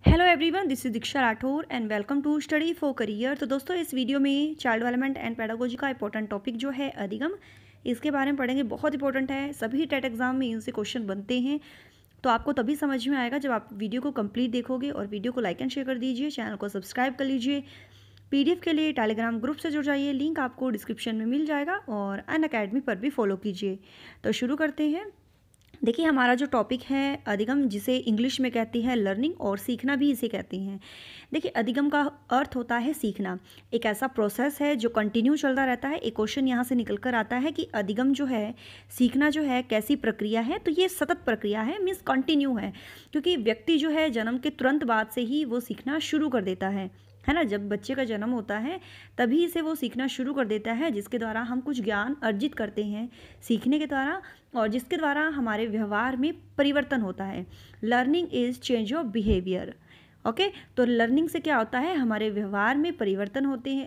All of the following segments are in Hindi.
Hello everyone, this is Diksha Rathore and welcome to study for career. तो दोस्तों, इस वीडियो में चाइल्ड डेवलपमेंट एंड पेडागोजी का इंपॉर्टेंट टॉपिक जो है अधिगम, इसके बारे में पढ़ेंगे। बहुत इंपॉर्टेंट है, सभी टेट एग्जाम में इनसे क्वेश्चन बनते हैं। तो आपको तभी समझ में आएगा जब आप वीडियो को कंप्लीट देखोगे। और वीडियो को लाइक एंड शेयर कर दीजिए, चैनल को सब्सक्राइब कर लीजिए। पीडीएफ के लिए टेलीग्राम ग्रुप से जुड़ जाइए, लिंक आपको डिस्क्रिप्शन में मिल जाएगा। और अनअकैडमी पर भी फॉलो कीजिए। तो शुरू करते हैं। देखिए, हमारा जो टॉपिक है अधिगम, जिसे इंग्लिश में कहती है लर्निंग, और सीखना भी इसे कहते हैं। देखिए, अधिगम का अर्थ होता है सीखना। एक ऐसा प्रोसेस है जो कंटिन्यू चलता रहता है। एक क्वेश्चन यहाँ से निकल कर आता है कि अधिगम जो है, सीखना जो है, कैसी प्रक्रिया है। तो ये सतत प्रक्रिया है, मीन्स कंटिन्यू है। क्योंकि व्यक्ति जो है जन्म के तुरंत बाद से ही वो सीखना शुरू कर देता है ना। जब बच्चे का जन्म होता है तभी से वो सीखना शुरू कर देता है, जिसके द्वारा हम कुछ ज्ञान अर्जित करते हैं सीखने के द्वारा, और जिसके द्वारा हमारे व्यवहार में परिवर्तन होता है। Learning is change of behaviour. Okay, तो लर्निंग से क्या होता है, हमारे व्यवहार में परिवर्तन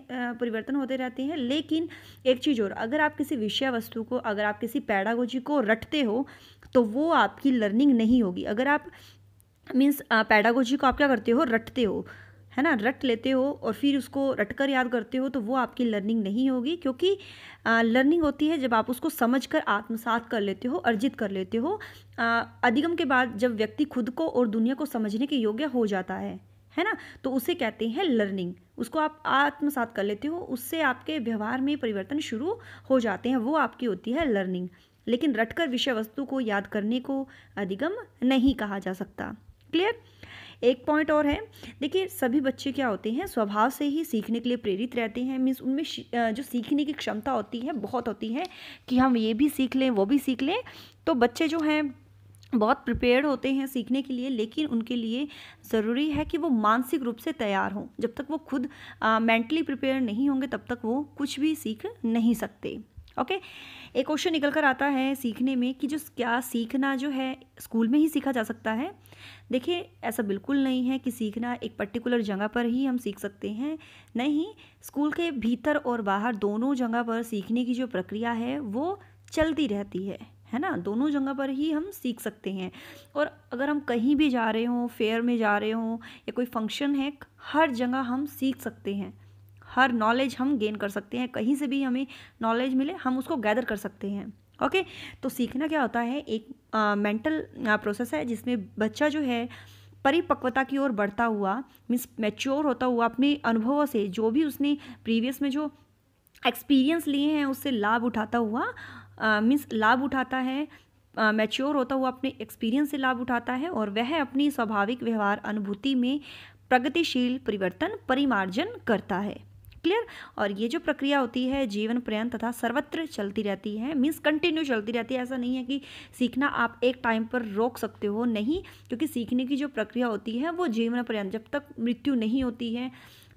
होते रहते हैं। लेकिन एक चीज़ और, अगर आप किसी विषय वस्तु को, अगर आप किसी पैडागोजी को रटते हो तो वो आपकी लर्निंग नहीं होगी। अगर आप मीन्स पैडागोजी को आप क्या करते हो, रटते हो, है ना, रट लेते हो और फिर उसको रटकर याद करते हो, तो वो आपकी लर्निंग नहीं होगी। क्योंकि लर्निंग होती है जब आप उसको समझकर आत्मसात कर लेते हो, अर्जित कर लेते हो। अधिगम के बाद जब व्यक्ति खुद को और दुनिया को समझने के योग्य हो जाता है ना, तो उसे कहते हैं लर्निंग। उसको आप आत्मसात कर लेते हो, उससे आपके व्यवहार में परिवर्तन शुरू हो जाते हैं, वो आपकी होती है लर्निंग। लेकिन रटकर विषय वस्तु को याद करने को अधिगम नहीं कहा जा सकता। क्लियर। एक पॉइंट और है। देखिए, सभी बच्चे क्या होते हैं, स्वभाव से ही सीखने के लिए प्रेरित रहते हैं। मीन्स उनमें जो सीखने की क्षमता होती है बहुत होती है कि हम ये भी सीख लें, वो भी सीख लें। तो बच्चे जो हैं बहुत प्रिपेयर्ड होते हैं सीखने के लिए, लेकिन उनके लिए ज़रूरी है कि वो मानसिक रूप से तैयार हों। जब तक वो खुद मेंटली प्रिपेयर नहीं होंगे तब तक वो कुछ भी सीख नहीं सकते। ओके, एक क्वेश्चन निकल कर आता है सीखने में कि जो क्या सीखना जो है स्कूल में ही सीखा जा सकता है। देखिए, ऐसा बिल्कुल नहीं है कि सीखना एक पर्टिकुलर जगह पर ही हम सीख सकते हैं। नहीं, स्कूल के भीतर और बाहर दोनों जगह पर सीखने की जो प्रक्रिया है वो चलती रहती है ना। दोनों जगह पर ही हम सीख सकते हैं। और अगर हम कहीं भी जा रहे हों, फेयर में जा रहे हों या कोई फंक्शन है, हर जगह हम सीख सकते हैं। हर नॉलेज हम गेन कर सकते हैं। कहीं से भी हमें नॉलेज मिले, हम उसको गैदर कर सकते हैं। ओके, तो सीखना क्या होता है, एक मेंटल प्रोसेस है जिसमें बच्चा जो है परिपक्वता की ओर बढ़ता हुआ, मीन्स मैच्योर होता हुआ, अपने अनुभवों से, जो भी उसने प्रीवियस में जो एक्सपीरियंस लिए हैं उससे लाभ उठाता हुआ, मीन्स लाभ उठाता है, मैच्योर होता हुआ अपने एक्सपीरियंस से लाभ उठाता है, और वह अपनी स्वाभाविक व्यवहार अनुभूति में प्रगतिशील परिवर्तन परिमार्जन करता है। क्लियर। और ये जो प्रक्रिया होती है जीवन पर्यंत तथा सर्वत्र चलती रहती है, मीन्स कंटिन्यू चलती रहती है। ऐसा नहीं है कि सीखना आप एक टाइम पर रोक सकते हो, नहीं। क्योंकि सीखने की जो प्रक्रिया होती है वो जीवन पर्यंत, जब तक मृत्यु नहीं होती है,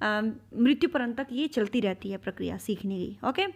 मृत्यु पर्यंत तक ये चलती रहती है प्रक्रिया सीखने की। ओके,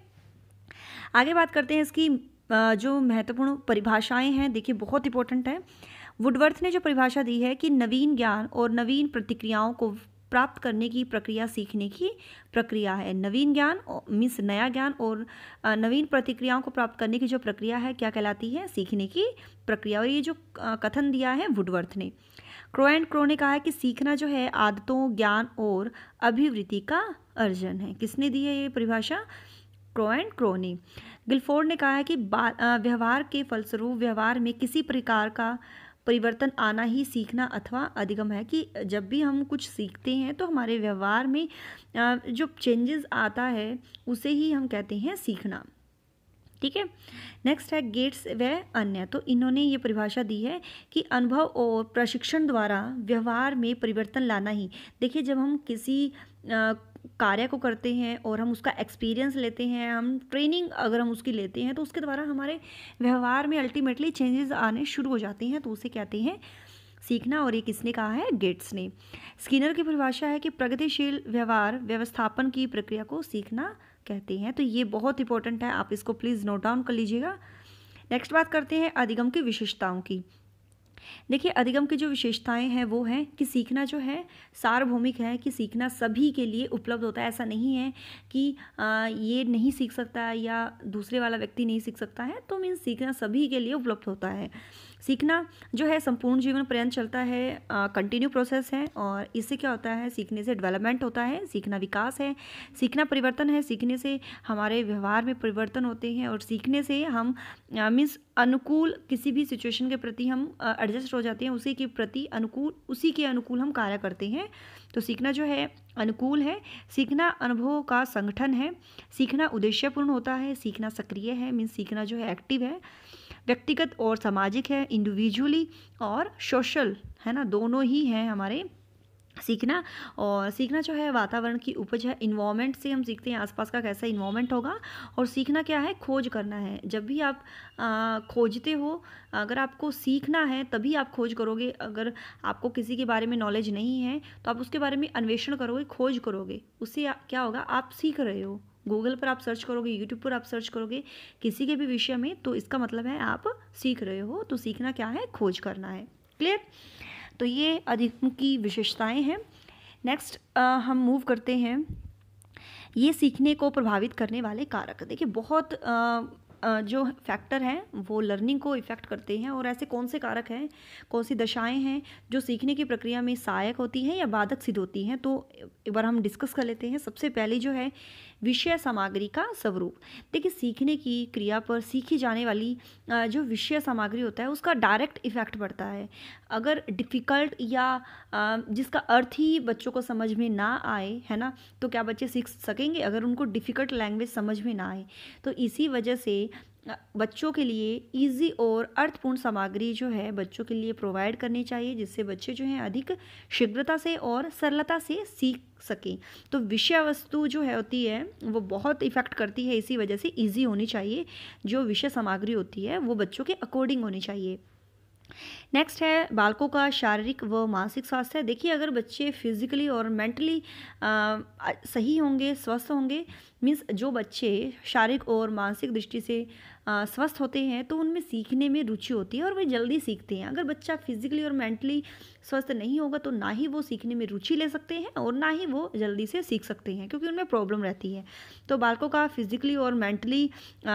आगे बात करते हैं इसकी जो महत्वपूर्ण परिभाषाएं हैं। देखिए, बहुत इंपॉर्टेंट है। वुडवर्थ ने जो परिभाषा दी है कि नवीन ज्ञान और नवीन प्रतिक्रियाओं को प्राप्त करने की प्रक्रिया सीखने की प्रक्रिया है। नवीन ज्ञान मीन्स नया ज्ञान, और नवीन प्रतिक्रियाओं को प्राप्त करने की जो प्रक्रिया है क्या कहलाती है, सीखने की प्रक्रिया। और ये जो कथन दिया है वुडवर्थ ने। क्रो एंड क्रो ने कहा है कि सीखना जो है आदतों, ज्ञान और अभिवृत्ति का अर्जन है। किसने दी है ये परिभाषा, क्रो एंड क्रो ने। गिलफोर्ड ने कहा है कि व्यवहार के फलस्वरूप व्यवहार में किसी प्रकार का परिवर्तन आना ही सीखना अथवा अधिगम है। कि जब भी हम कुछ सीखते हैं तो हमारे व्यवहार में जो चेंजेस आता है उसे ही हम कहते हैं सीखना। ठीक है। नेक्स्ट है गेट्स व अन्य। तो इन्होंने ये परिभाषा दी है कि अनुभव और प्रशिक्षण द्वारा व्यवहार में परिवर्तन लाना ही। देखिए, जब हम किसी कार्य को करते हैं और हम उसका एक्सपीरियंस लेते हैं, हम ट्रेनिंग अगर हम उसकी लेते हैं, तो उसके द्वारा हमारे व्यवहार में अल्टीमेटली चेंजेस आने शुरू हो जाते हैं, तो उसे कहते हैं सीखना। और ये किसने कहा है, गेट्स ने। स्किनर की परिभाषा है कि प्रगतिशील व्यवहार व्यवस्थापन की प्रक्रिया को सीखना कहते हैं। तो ये बहुत इंपॉर्टेंट है, आप इसको प्लीज़ नोट डाउन कर लीजिएगा। नेक्स्ट बात करते हैं अधिगम की विशेषताओं की। देखिए, अधिगम की जो विशेषताएं हैं वो हैं कि सीखना जो है सार्वभौमिक है, कि सीखना सभी के लिए उपलब्ध होता है। ऐसा नहीं है कि ये नहीं सीख सकता या दूसरे वाला व्यक्ति नहीं सीख सकता है, तो मीन्स सीखना सभी के लिए उपलब्ध होता है। सीखना जो है संपूर्ण जीवन पर्यंत चलता है, कंटिन्यू प्रोसेस है, और इससे क्या होता है, सीखने से डेवलपमेंट होता है, सीखना विकास है, सीखना परिवर्तन है, सीखने से हमारे व्यवहार में परिवर्तन होते हैं, और सीखने से हम मीन्स अनुकूल किसी भी सिचुएशन के प्रति हम एडजस्ट हो जाते हैं, उसी के प्रति अनुकूल, उसी के अनुकूल हम कार्य करते हैं। तो सीखना जो है अनुकूल है, सीखना अनुभव का संगठन है, सीखना उद्देश्यपूर्ण होता है, सीखना सक्रिय है, मीन्स सीखना जो है एक्टिव है, व्यक्तिगत और सामाजिक है, इंडिविजुअली और सोशल, है ना, दोनों ही हैं हमारे सीखना। और सीखना जो है वातावरण की उपज है, इन्वायरमेंट से हम सीखते हैं, आसपास का कैसा इन्वायरमेंट होगा। और सीखना क्या है, खोज करना है। जब भी आप खोजते हो, अगर आपको सीखना है तभी आप खोज करोगे। अगर आपको किसी के बारे में नॉलेज नहीं है तो आप उसके बारे में अन्वेषण करोगे, खोज करोगे, उससे क्या होगा, आप सीख रहे हो। गूगल पर आप सर्च करोगे, यूट्यूब पर आप सर्च करोगे किसी के भी विषय में, तो इसका मतलब है आप सीख रहे हो। तो सीखना क्या है, खोज करना है। क्लियर। तो ये अधिगम की विशेषताएं हैं। नेक्स्ट हम मूव करते हैं, ये सीखने को प्रभावित करने वाले कारक। देखिए बहुत जो फैक्टर हैं वो लर्निंग को इफ़ेक्ट करते हैं, और ऐसे कौन से कारक हैं, कौन सी दशाएं हैं जो सीखने की प्रक्रिया में सहायक होती हैं या बाधक सिद्ध होती हैं। तो एक बार हम डिस्कस कर लेते हैं। सबसे पहले जो है विषय सामग्री का स्वरूप। देखिए सीखने की क्रिया पर सीखी जाने वाली जो विषय सामग्री होता है उसका डायरेक्ट इफ़ेक्ट पड़ता है। अगर डिफ़िकल्ट या जिसका अर्थ ही बच्चों को समझ में ना आए, है ना, तो क्या बच्चे सीख सकेंगे अगर उनको डिफ़िकल्ट लैंग्वेज समझ में ना आए। तो इसी वजह से बच्चों के लिए इजी और अर्थपूर्ण सामग्री जो है बच्चों के लिए प्रोवाइड करनी चाहिए, जिससे बच्चे जो हैं अधिक शीघ्रता से और सरलता से सीख सकें। तो विषय वस्तु जो है होती है वो बहुत इफ़ेक्ट करती है, इसी वजह से इजी होनी चाहिए। जो विषय सामग्री होती है वो बच्चों के अकॉर्डिंग होनी चाहिए। नेक्स्ट है बालकों का शारीरिक व मानसिक स्वास्थ्य। देखिए अगर बच्चे फिजिकली और मेंटली सही होंगे, स्वस्थ होंगे, मीन्स जो बच्चे शारीरिक और मानसिक दृष्टि से स्वस्थ होते हैं तो उनमें सीखने में रुचि होती है और वे जल्दी सीखते हैं। अगर बच्चा फिजिकली और मेंटली स्वस्थ नहीं होगा तो ना ही वो सीखने में रुचि ले सकते हैं और ना ही वो जल्दी से सीख सकते हैं, क्योंकि उनमें प्रॉब्लम रहती है। तो बालकों का फिजिकली और मेंटली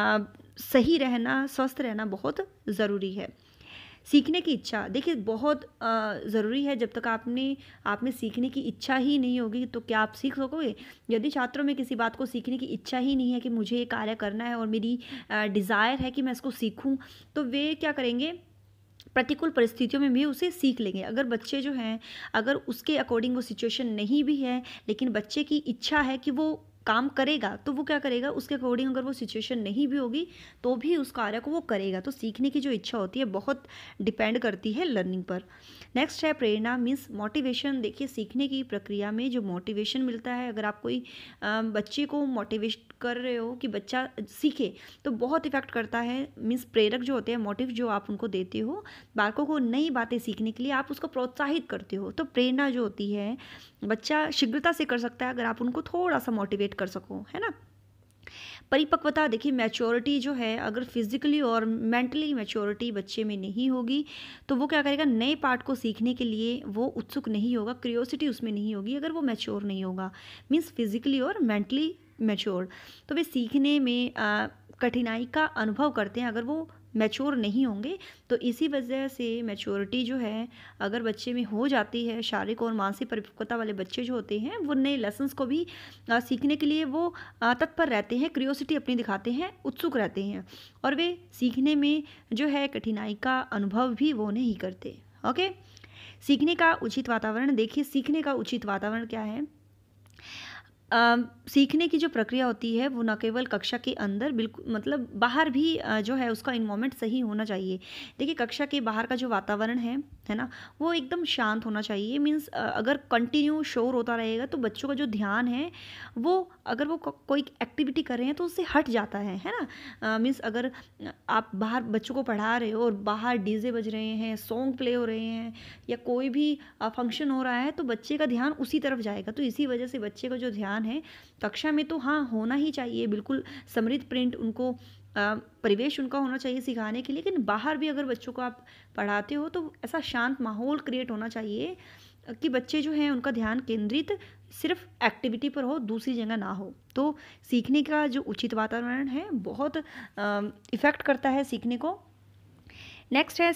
सही रहना, स्वस्थ रहना बहुत ज़रूरी है। सीखने की इच्छा, देखिए बहुत ज़रूरी है। जब तक आप में सीखने की इच्छा ही नहीं होगी तो क्या आप सीख सकोगे। यदि छात्रों में किसी बात को सीखने की इच्छा ही नहीं है कि मुझे ये कार्य करना है और मेरी डिज़ायर है कि मैं इसको सीखूं, तो वे क्या करेंगे, प्रतिकूल परिस्थितियों में भी उसे सीख लेंगे। अगर बच्चे जो हैं, अगर उसके अकॉर्डिंग वो सिचुएशन नहीं भी है लेकिन बच्चे की इच्छा है कि वो काम करेगा, तो वो क्या करेगा, उसके अकॉर्डिंग अगर वो सिचुएशन नहीं भी होगी तो भी उस कार्य को वो करेगा। तो सीखने की जो इच्छा होती है बहुत डिपेंड करती है लर्निंग पर। नेक्स्ट है प्रेरणा मीन्स मोटिवेशन। देखिए सीखने की प्रक्रिया में जो मोटिवेशन मिलता है, अगर आप कोई बच्चे को मोटिवेट कर रहे हो कि बच्चा सीखे, तो बहुत इफेक्ट करता है। मीन्स प्रेरक जो होते हैं, मोटिव जो आप उनको देते हो बालकों को नई बातें सीखने के लिए, आप उसको प्रोत्साहित करते हो। तो प्रेरणा जो होती है बच्चा शीघ्रता से कर सकता है अगर आप उनको थोड़ा सा मोटिवेट कर सको, है ना। परिपक्वता, देखिए मैच्योरिटी जो है, अगर फिजिकली और मेंटली मैच्योरिटी बच्चे में नहीं होगी तो वो क्या करेगा, नए पार्ट को सीखने के लिए वो उत्सुक नहीं होगा, क्यूरियोसिटी उसमें नहीं होगी अगर वो मैच्योर नहीं होगा। मीन्स फिजिकली और मेंटली मैच्योर, तो वे सीखने में कठिनाई का अनुभव करते हैं अगर वो मैच्योर नहीं होंगे। तो इसी वजह से मैच्योरिटी जो है अगर बच्चे में हो जाती है, शारीरिक और मानसिक परिपक्वता वाले बच्चे जो होते हैं वो नए लेसन्स को भी सीखने के लिए वो तत्पर रहते हैं, क्यूरियोसिटी अपनी दिखाते हैं, उत्सुक रहते हैं, और वे सीखने में जो है कठिनाई का अनुभव भी वो नहीं करते। ओके। सीखने का उचित वातावरण, देखिए सीखने का उचित वातावरण क्या है। सीखने की जो प्रक्रिया होती है वो न केवल कक्षा के अंदर, बिल्कुल मतलब बाहर भी जो है उसका इन्वायरमेंट सही होना चाहिए। देखिए कक्षा के बाहर का जो वातावरण है ना, वो एकदम शांत होना चाहिए। मीन्स अगर कंटिन्यू शोर होता रहेगा तो बच्चों का जो ध्यान है वो, अगर वो कोई एक्टिविटी कर रहे हैं तो उससे हट जाता है ना। मीन्स अगर आप बाहर बच्चों को पढ़ा रहे हो और बाहर डीजे बज रहे हैं, सॉन्ग प्ले हो रहे हैं या कोई भी फंक्शन हो रहा है तो बच्चे का ध्यान उसी तरफ जाएगा। तो इसी वजह से बच्चे का जो ध्यान है कक्षा में तो हाँ होना ही चाहिए, बिल्कुल समृद्ध प्रिंट उनको परिवेश उनका होना चाहिए सिखाने के लिए, लेकिन बाहर भी अगर बच्चों को आप पढ़ाते हो तो ऐसा शांत माहौल क्रिएट होना चाहिए कि बच्चे जो हैं उनका ध्यान केंद्रित सिर्फ एक्टिविटी पर हो, दूसरी जगह ना हो। तो सीखने का जो उचित वातावरण है बहुत इफ़ेक्ट करता है सीखने को। नेक्स्ट है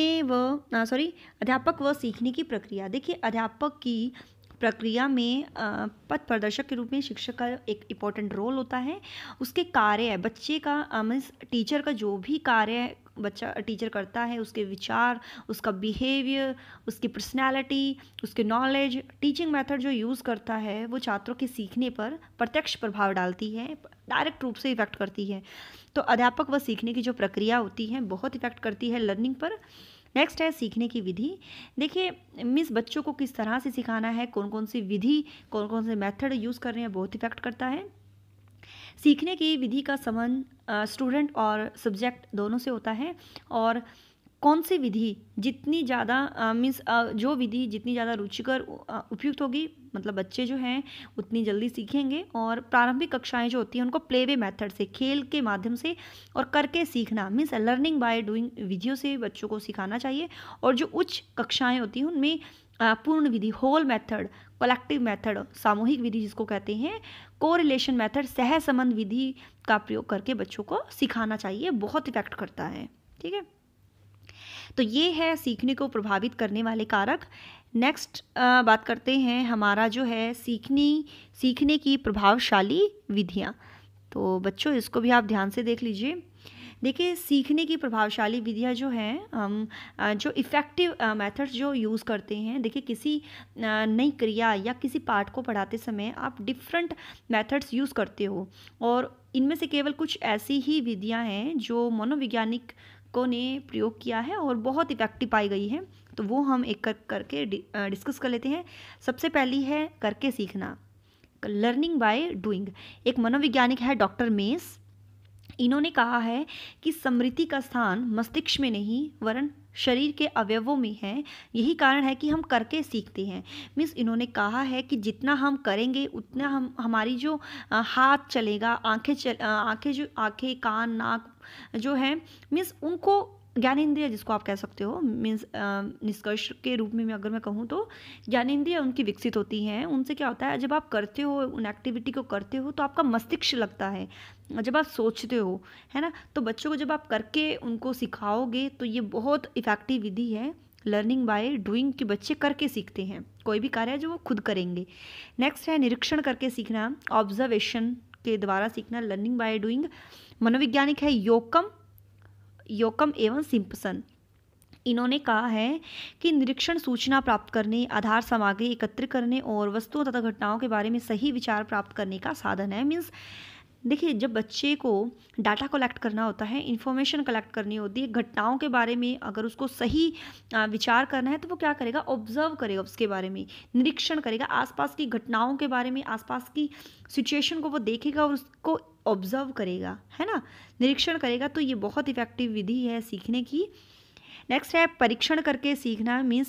अध्यापक व सीखने की प्रक्रिया। देखिए अध्यापक की प्रक्रिया में पथ प्रदर्शक के रूप में शिक्षक का एक इम्पोर्टेंट रोल होता है। उसके कार्य बच्चे का मीन्स टीचर का जो भी कार्य बच्चा टीचर करता है, उसके विचार, उसका बिहेवियर, उसकी पर्सनैलिटी, उसके नॉलेज, टीचिंग मेथड जो यूज़ करता है वो छात्रों के सीखने पर प्रत्यक्ष प्रभाव डालती है, डायरेक्ट रूप से इफेक्ट करती है। तो अध्यापक व सीखने की जो प्रक्रिया होती है बहुत इफेक्ट करती है लर्निंग पर। नेक्स्ट है सीखने की विधि। देखिए मिस बच्चों को किस तरह से सिखाना है, कौन कौन सी विधि, कौन कौन से मेथड यूज़ कर रहे हैं, बहुत इफेक्ट करता है। सीखने की विधि का संबंध स्टूडेंट और सब्जेक्ट दोनों से होता है, और कौन सी विधि जितनी ज़्यादा मीन्स जो विधि जितनी ज़्यादा रुचिकर उपयुक्त होगी, मतलब बच्चे जो हैं उतनी जल्दी सीखेंगे। और प्रारंभिक कक्षाएं जो होती हैं उनको प्ले वे मेथड से, खेल के माध्यम से और करके सीखना मीन्स लर्निंग बाय डूइंग विधियों से बच्चों को सिखाना चाहिए। और जो उच्च कक्षाएं होती हैं उनमें पूर्ण विधि, होल मेथड, कलेक्टिव मेथड, सामूहिक विधि जिसको कहते हैं, कोरिलेशन मेथड, सह संबंध विधि का प्रयोग करके बच्चों को सिखाना चाहिए, बहुत इफेक्ट करता है। ठीक है, तो ये है सीखने को प्रभावित करने वाले कारक। नेक्स्ट बात करते हैं हमारा जो है सीखने की प्रभावशाली विधियाँ। तो बच्चों इसको भी आप ध्यान से देख लीजिए। देखिए सीखने की प्रभावशाली विधियाँ जो हैं, हम जो इफ़ेक्टिव मेथड्स जो यूज़ करते हैं। देखिए किसी नई क्रिया या किसी पाठ को पढ़ाते समय आप डिफरेंट मेथड्स यूज़ करते हो, और इनमें से केवल कुछ ऐसी ही विधियाँ हैं जो मनोवैज्ञानिकों ने प्रयोग किया है और बहुत इफ़ेक्टिव पाई गई है। तो वो हम एक करके डिस्कस कर लेते हैं। सबसे पहली है करके सीखना, लर्निंग बाय डूइंग। एक मनोवैज्ञानिक है डॉक्टर मेस, इन्होंने कहा है कि स्मृति का स्थान मस्तिष्क में नहीं वरन शरीर के अवयवों में है। यही कारण है कि हम करके सीखते हैं। मीन्स इन्होंने कहा है कि जितना हम करेंगे उतना हमारी जो हाथ चलेगा, आंखें कान नाक जो है मीन्स उनको ज्ञानेंद्रिय जिसको आप कह सकते हो, मीन्स निष्कर्ष के रूप में अगर मैं कहूँ तो ज्ञानेंद्रिय उनकी विकसित होती हैं। उनसे क्या होता है, जब आप करते हो उन एक्टिविटी को करते हो तो आपका मस्तिष्क लगता है, जब आप सोचते हो, है ना। तो बच्चों को जब आप करके उनको सिखाओगे तो ये बहुत इफ़ेक्टिव विधि है लर्निंग बाय डूइंग, कि बच्चे करके सीखते हैं कोई भी कार्य जो वो खुद करेंगे। नेक्स्ट है निरीक्षण करके सीखना, ऑब्जर्वेशन के द्वारा सीखना, लर्निंग बाय डूइंग। मनोवैज्ञानिक है योकम एवं सिम्पसन, इन्होंने कहा है कि निरीक्षण सूचना प्राप्त करने, आधार सामग्री एकत्रित करने और वस्तुओं तथा घटनाओं के बारे में सही विचार प्राप्त करने का साधन है। मीन्स देखिए जब बच्चे को डाटा कलेक्ट करना होता है, इन्फॉर्मेशन कलेक्ट करनी होती है घटनाओं के बारे में, अगर उसको सही विचार करना है तो वो क्या करेगा, ऑब्जर्व करेगा, उसके बारे में निरीक्षण करेगा, आसपास की घटनाओं के बारे में, आसपास की सिचुएशन को वो देखेगा और उसको ऑब्जर्व करेगा, है ना, निरीक्षण करेगा। तो ये बहुत इफेक्टिव विधि है सीखने की। नेक्स्ट है परीक्षण करके सीखना, मीन्स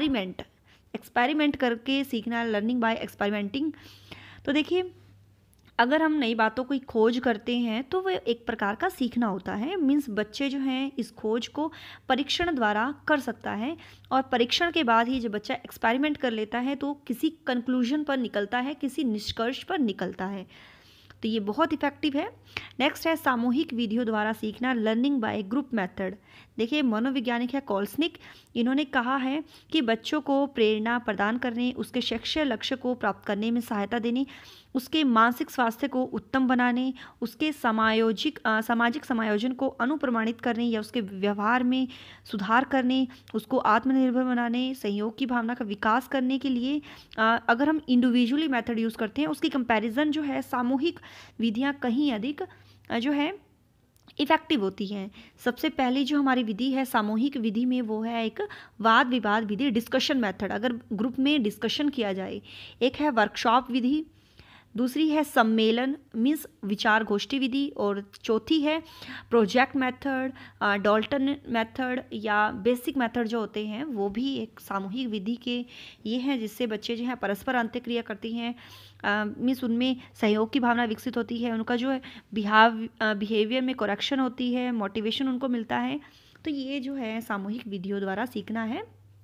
एक्सपेरिमेंट करके सीखना, लर्निंग बाय एक्सपेरिमेंटिंग। तो देखिए अगर हम नई बातों की खोज करते हैं तो वो एक प्रकार का सीखना होता है। मीन्स बच्चे जो हैं इस खोज को परीक्षण द्वारा कर सकता है, और परीक्षण के बाद ही जब बच्चा एक्सपेरिमेंट कर लेता है तो किसी कंक्लूजन पर निकलता है, किसी निष्कर्ष पर निकलता है। तो ये बहुत इफेक्टिव है। नेक्स्ट है सामूहिक विधियों द्वारा सीखना, लर्निंग बाय ग्रुप मेथड। देखिए मनोवैज्ञानिक है कॉल्सनिक, इन्होंने कहा है कि बच्चों को प्रेरणा प्रदान करने, उसके शैक्षिक लक्ष्य को प्राप्त करने में सहायता देने, उसके मानसिक स्वास्थ्य को उत्तम बनाने, उसके सामाजिक समायोजन को अनुप्रमाणित करने या उसके व्यवहार में सुधार करने, उसको आत्मनिर्भर बनाने, सहयोग की भावना का विकास करने के लिए अगर हम इंडिविजुअली मेथड यूज़ करते हैं उसकी कंपैरिजन जो है सामूहिक विधियाँ कहीं अधिक जो है इफेक्टिव होती हैं। सबसे पहली जो हमारी विधि है सामूहिक विधि में वो है एक वाद विवाद विधि, डिस्कशन मेथड, अगर ग्रुप में डिस्कशन किया जाए। एक है वर्कशॉप विधि, दूसरी है सम्मेलन मीन्स विचार गोष्ठी विधि, और चौथी है प्रोजेक्ट मेथड, डॉल्टन मेथड या बेसिक मेथड जो होते हैं वो भी एक सामूहिक विधि के ये हैं जिससे बच्चे जो हैं परस्पर अंतःक्रिया करती हैं, मीन्स उनमें सहयोग की भावना विकसित होती है, उनका जो है बिहेवियर में करेक्शन होती है, मोटिवेशन उनको मिलता है। तो ये जो है सामूहिक विधियों द्वारा सीखना है।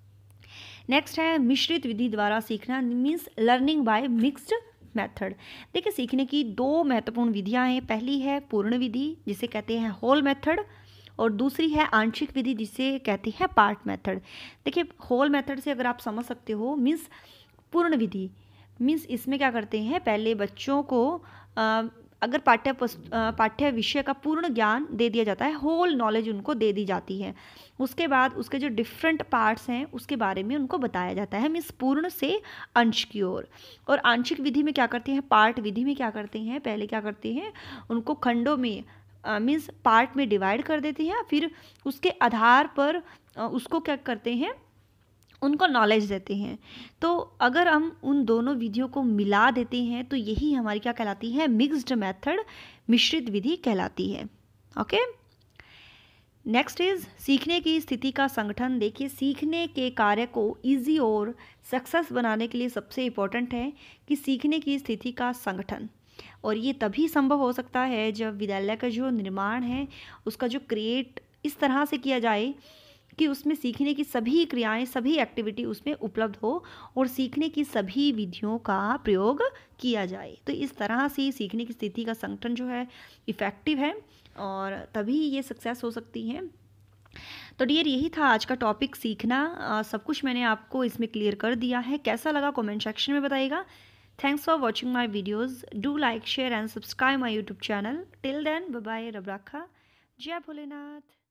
नेक्स्ट है मिश्रित विधि द्वारा सीखना, means learning by mixed method. देखिए सीखने की दो महत्वपूर्ण विधियां हैं। पहली है पूर्ण विधि जिसे कहते हैं होल मेथड, और दूसरी है आंशिक विधि जिसे कहते हैं पार्ट मेथड। देखिए होल मेथड से अगर आप समझ सकते हो मीन्स पूर्ण विधि, मीन्स इसमें क्या करते हैं, पहले बच्चों को अगर पाठ्य विषय का पूर्ण ज्ञान दे दिया जाता है, होल नॉलेज उनको दे दी जाती है, उसके बाद उसके जो डिफरेंट पार्ट्स हैं उसके बारे में उनको बताया जाता है, मीन्स पूर्ण से अंश की ओर। और आंशिक विधि में क्या करते हैं, पार्ट विधि में क्या करते हैं, पहले क्या करते हैं, उनको खंडों में मीन्स पार्ट में डिवाइड कर देते हैं, फिर उसके आधार पर उसको क्या करते हैं, उनको नॉलेज देते हैं। तो अगर हम उन दोनों विधियों को मिला देते हैं तो यही हमारी क्या कहलाती है, मिक्स्ड मेथड, मिश्रित विधि कहलाती है। ओके, नेक्स्ट इज सीखने की स्थिति का संगठन। देखिए सीखने के कार्य को इजी और सक्सेस बनाने के लिए सबसे इम्पोर्टेंट है कि सीखने की स्थिति का संगठन, और ये तभी संभव हो सकता है जब विद्यालय का जो निर्माण है उसका जो क्रिएट इस तरह से किया जाए कि उसमें सीखने की सभी क्रियाएं, सभी एक्टिविटी उसमें उपलब्ध हो और सीखने की सभी विधियों का प्रयोग किया जाए। तो इस तरह से सीखने की स्थिति का संगठन जो है इफ़ेक्टिव है और तभी ये सक्सेस हो सकती है। तो डियर यही था आज का टॉपिक सीखना। सब कुछ मैंने आपको इसमें क्लियर कर दिया है। कैसा लगा कमेंट सेक्शन में बताइएगा। Thanks for watching my videos. Do like share and subscribe my YouTube channel. Till then bye bye, रब राखा, जय भोलेनाथ।